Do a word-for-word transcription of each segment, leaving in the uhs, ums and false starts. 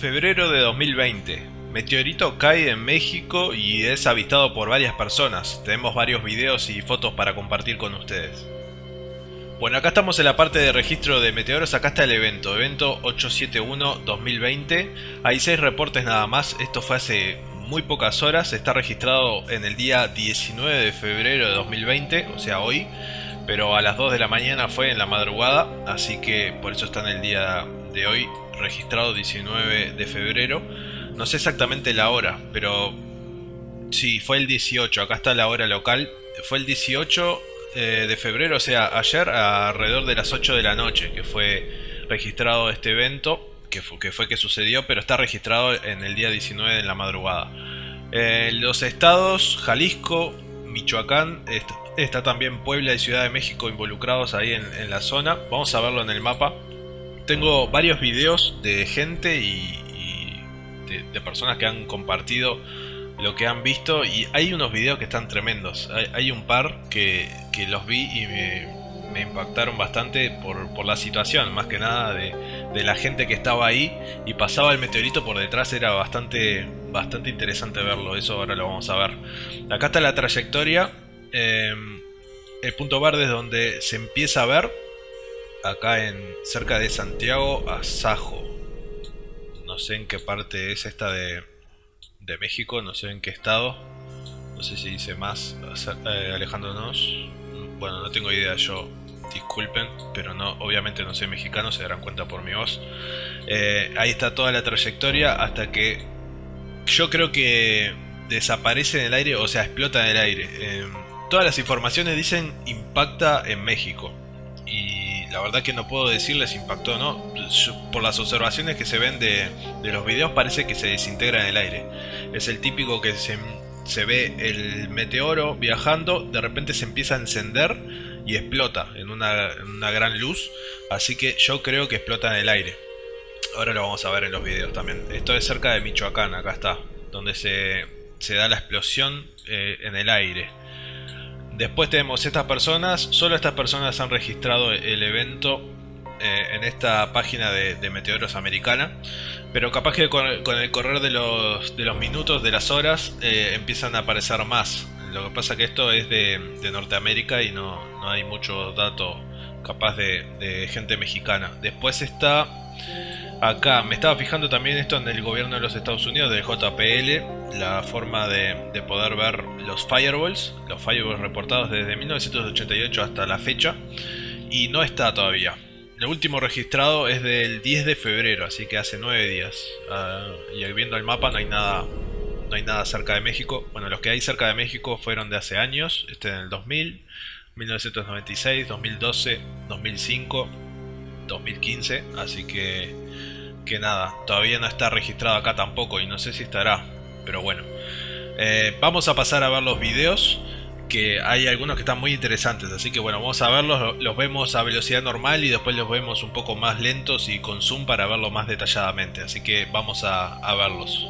Febrero de dos mil veinte. Meteorito cae en México y es avistado por varias personas. Tenemos varios videos y fotos para compartir con ustedes. Bueno, acá estamos en la parte de registro de meteoros. Acá está el evento, evento ochocientos setenta y uno dos mil veinte. Hay seis reportes nada más. Esto fue hace muy pocas horas. Está registrado en el día diecinueve de febrero de dos mil veinte, o sea hoy. Pero a las dos de la mañana fue en la madrugada, así que por eso está en el día de hoy registrado diecinueve de febrero. No sé exactamente la hora, pero sí, fue el dieciocho. Acá está la hora local. Fue el dieciocho eh, de febrero, o sea, ayer alrededor de las ocho de la noche que fue registrado este evento, que fue que, fue que sucedió, pero está registrado en el día diecinueve en la madrugada. Eh, los estados Jalisco, Michoacán, está, está también Puebla y Ciudad de México involucrados ahí en, en la zona. Vamos a verlo en el mapa. Tengo varios videos de gente y, y de, de personas que han compartido lo que han visto, y hay unos videos que están tremendos. Hay, hay un par que, que los vi y me, me impactaron bastante por, por la situación, más que nada de, de la gente que estaba ahí y pasaba el meteorito por detrás. Era bastante, bastante interesante verlo. Eso ahora lo vamos a ver. Acá está la trayectoria. Eh, el punto verde es donde se empieza a ver, acá en cerca de Santiago Azajo. No sé en qué parte es esta de, de México, no sé en qué estado. No sé si dice más eh, alejándonos. Bueno, no tengo idea yo, disculpen, pero no, obviamente no soy mexicano, se darán cuenta por mi voz. Eh, ahí está toda la trayectoria hasta que yo creo que desaparece en el aire, o sea, explota en el aire. Eh, todas las informaciones dicen impacta en México, y la verdad que no puedo decirles impactó o no. Yo, por las observaciones que se ven de, de los videos, parece que se desintegra en el aire. Es el típico que se, se ve el meteoro viajando, de repente se empieza a encender y explota en una, en una gran luz. Así que yo creo que explota en el aire. Ahora lo vamos a ver en los videos también. Esto es cerca de Michoacán, acá está, donde se, se da la explosión eh, en el aire. Después tenemos estas personas. Solo estas personas han registrado el evento eh, en esta página de, de Meteoros Americana. Pero capaz que con, con el correr de los, de los minutos, de las horas, eh, empiezan a aparecer más. Lo que pasa que esto es de, de Norteamérica y no, no hay mucho dato capaz de, de gente mexicana. Después está acá, me estaba fijando también esto en el gobierno de los Estados Unidos, del J P L, la forma de, de poder ver los fireballs, los fireballs reportados desde mil novecientos ochenta y ocho hasta la fecha, y no está todavía. Lo último registrado es del diez de febrero, así que hace nueve días. Uh, y viendo el mapa no hay nada, no hay nada cerca de México. Bueno, los que hay cerca de México fueron de hace años, este en el dos mil, mil novecientos noventa y seis, dos mil doce, dos mil cinco, dos mil quince, así que que nada, todavía no está registrado acá tampoco, y no sé si estará, pero bueno. Eh, vamos a pasar a ver los videos, que hay algunos que están muy interesantes, así que bueno, vamos a verlos. Los vemos a velocidad normal y después los vemos un poco más lentos y con zoom para verlo más detalladamente, así que vamos a, a verlos.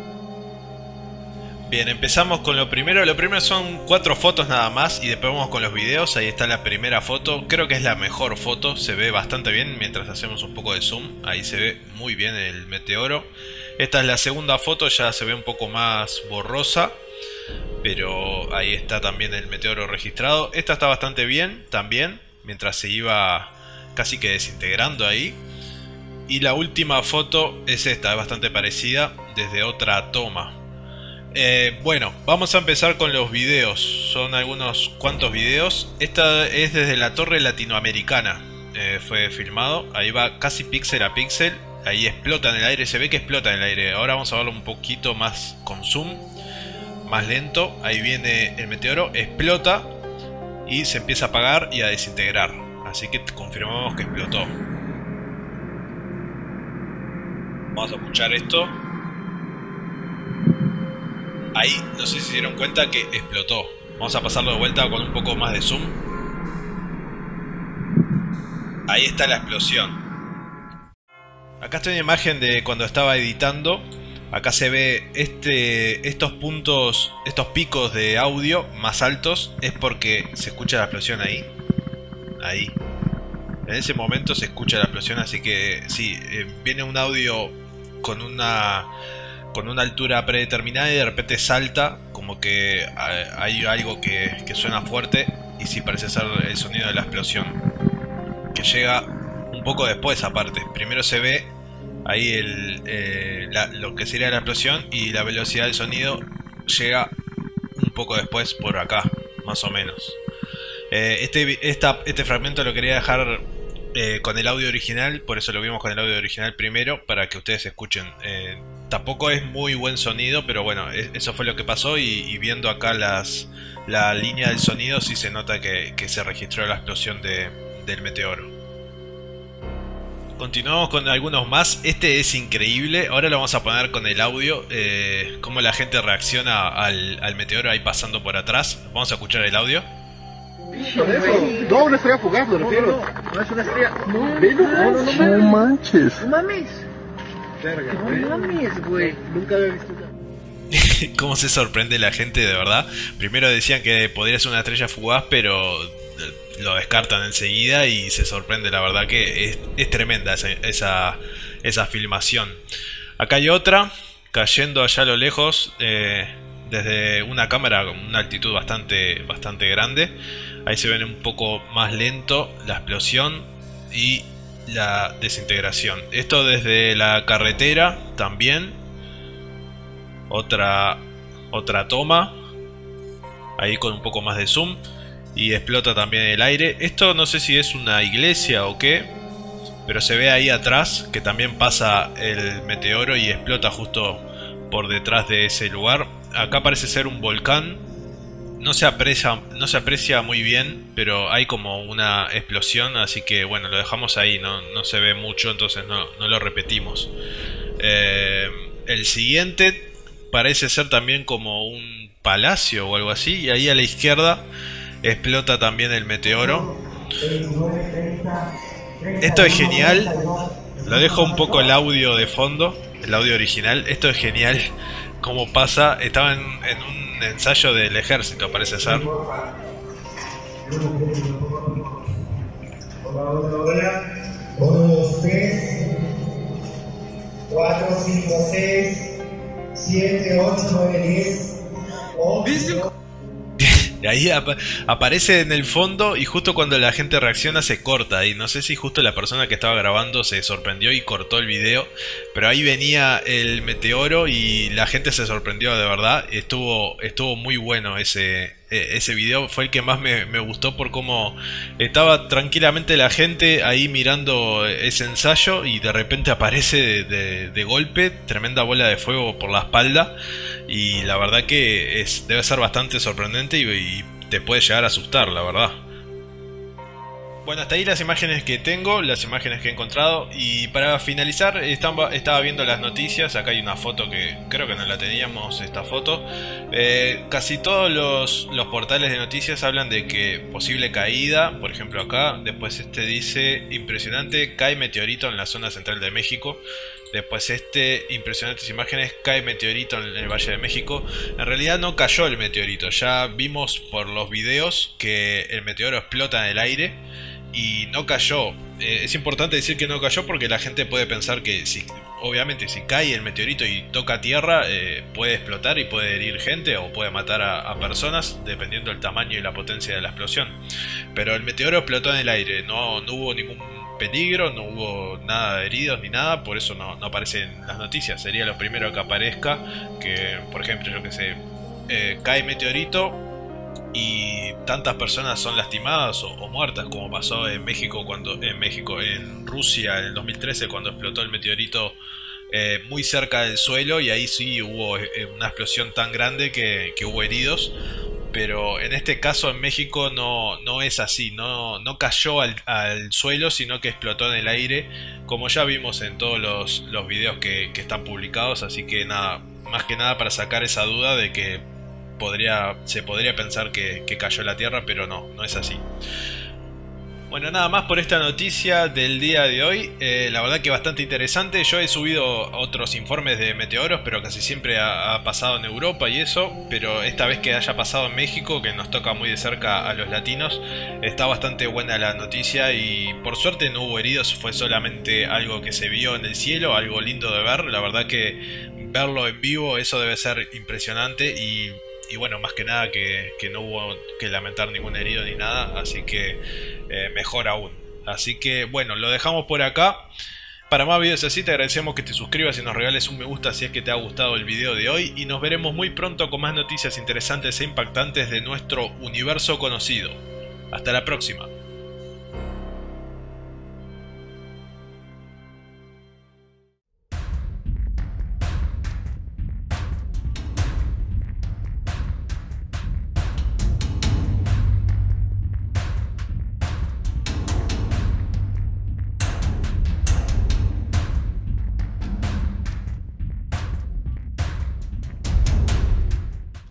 Bien, empezamos con lo primero. Lo primero son cuatro fotos nada más y después vamos con los videos. Ahí está la primera foto, creo que es la mejor foto, se ve bastante bien mientras hacemos un poco de zoom. Ahí se ve muy bien el meteoro. Esta es la segunda foto, ya se ve un poco más borrosa, pero ahí está también el meteoro registrado. Esta está bastante bien también, mientras se iba casi que desintegrando ahí. Y la última foto es esta, es bastante parecida desde otra toma. Eh, bueno, vamos a empezar con los videos. Son algunos cuantos videos. Esta es desde la torre latinoamericana. Eh, fue filmado. Ahí va casi píxel a píxel. Ahí explota en el aire. Se ve que explota en el aire. Ahora vamos a verlo un poquito más con zoom, más lento. Ahí viene el meteoro. Explota y se empieza a apagar y a desintegrar. Así que confirmamos que explotó. Vamos a escuchar esto. Ahí, no sé si se dieron cuenta que explotó. Vamos a pasarlo de vuelta con un poco más de zoom. Ahí está la explosión. Acá está una imagen de cuando estaba editando. Acá se ve este, estos puntos, estos picos de audio más altos. Es porque se escucha la explosión ahí. Ahí. En ese momento se escucha la explosión, así que sí, eh, viene un audio con una con una altura predeterminada y de repente salta, como que hay algo que, que suena fuerte y sí parece ser el sonido de la explosión, que llega un poco después aparte. Primero se ve ahí el, eh, la, lo que sería la explosión, y la velocidad del sonido llega un poco después por acá, más o menos. Eh, este, esta, este fragmento lo quería dejar eh, con el audio original, por eso lo vimos con el audio original primero, para que ustedes escuchen. Eh, tampoco es muy buen sonido, pero bueno, es, eso fue lo que pasó, y, y viendo acá las, la línea del sonido sí se nota que, que se registró la explosión de, del meteoro. Continuamos con algunos más. Este es increíble. Ahora lo vamos a poner con el audio, eh, cómo la gente reacciona al, al meteoro ahí pasando por atrás. Vamos a escuchar el audio. No, una estrella fugaz, me refiero. No, no, no es una estrella. No, no, no, no, no manches. No mames. No mames, güey. Nunca había visto nada. Cómo se sorprende la gente, de verdad. Primero decían que podría ser una estrella fugaz, pero lo descartan enseguida y se sorprende. La verdad que es, es tremenda esa, esa, esa filmación. Acá hay otra cayendo allá a lo lejos, eh, desde una cámara con una altitud bastante, bastante grande. Ahí se ven un poco más lento la explosión y la desintegración. Esto desde la carretera también. Otra, otra toma. Ahí con un poco más de zoom. Y explota también el aire. Esto no sé si es una iglesia o qué, pero se ve ahí atrás que también pasa el meteoro y explota justo por detrás de ese lugar. Acá parece ser un volcán. No se aprecia, no se aprecia muy bien, pero hay como una explosión, así que bueno, lo dejamos ahí. No, no se ve mucho, entonces no, no lo repetimos. Eh, el siguiente parece ser también como un palacio o algo así, y ahí a la izquierda explota también el meteoro. Esto es genial. Lo dejo un poco el audio de fondo, el audio original. Esto es genial. Como pasa, estaba en, en un ensayo del ejército, parece ser. uno, dos, tres, cuatro, cinco, seis, siete, ocho, nueve, diez, once. Y ahí ap aparece en el fondo, y justo cuando la gente reacciona se corta. Y no sé si justo la persona que estaba grabando se sorprendió y cortó el video, pero ahí venía el meteoro y la gente se sorprendió de verdad. Estuvo, estuvo muy bueno ese, ese video. Fue el que más me, me gustó por cómo estaba tranquilamente la gente ahí mirando ese ensayo, y de repente aparece de, de, de golpe tremenda bola de fuego por la espalda. Y la verdad que es, debe ser bastante sorprendente y, y te puede llegar a asustar, la verdad. Bueno, hasta ahí las imágenes que tengo, las imágenes que he encontrado. Y para finalizar, estaba, estaba viendo las noticias. Acá hay una foto que creo que no la teníamos, esta foto. Eh, casi todos los, los portales de noticias hablan de que posible caída. Por ejemplo acá, después este dice: impresionante, cae meteorito en la zona central de México. Después este, impresionantes imágenes, cae meteorito en el Valle de México. En realidad no cayó el meteorito, ya vimos por los videos que el meteoro explota en el aire y no cayó. Eh, es importante decir que no cayó porque la gente puede pensar que si, obviamente si cae el meteorito y toca tierra, eh, puede explotar y puede herir gente o puede matar a, a personas, dependiendo del tamaño y la potencia de la explosión. Pero el meteoro explotó en el aire, no, no hubo ningún peligro, no hubo nada de heridos ni nada, por eso no, no aparece en las noticias. Sería lo primero que aparezca, que por ejemplo, yo que sé, eh, cae meteorito y tantas personas son lastimadas o, o muertas, como pasó en México cuando en México en Rusia en el dos mil trece, cuando explotó el meteorito eh, muy cerca del suelo, y ahí sí hubo eh, una explosión tan grande que, que hubo heridos. Pero en este caso en México no, no es así, no, no cayó al, al suelo, sino que explotó en el aire, como ya vimos en todos los, los videos que, que están publicados. Así que nada, más que nada para sacar esa duda de que podría, se podría pensar que, que cayó en la Tierra, pero no, no es así. Bueno, nada más por esta noticia del día de hoy. Eh, la verdad que bastante interesante. Yo he subido otros informes de meteoros, pero casi siempre ha, ha pasado en Europa y eso. Pero esta vez que haya pasado en México, que nos toca muy de cerca a los latinos, está bastante buena la noticia y por suerte no hubo heridos. Fue solamente algo que se vio en el cielo, algo lindo de ver. La verdad que verlo en vivo, eso debe ser impresionante y... Y bueno, más que nada que, que no hubo que lamentar ningún herido ni nada, así que eh, mejor aún. Así que bueno, lo dejamos por acá. Para más videos así te agradecemos que te suscribas y nos regales un me gusta si es que te ha gustado el video de hoy. Y nos veremos muy pronto con más noticias interesantes e impactantes de nuestro universo conocido. Hasta la próxima.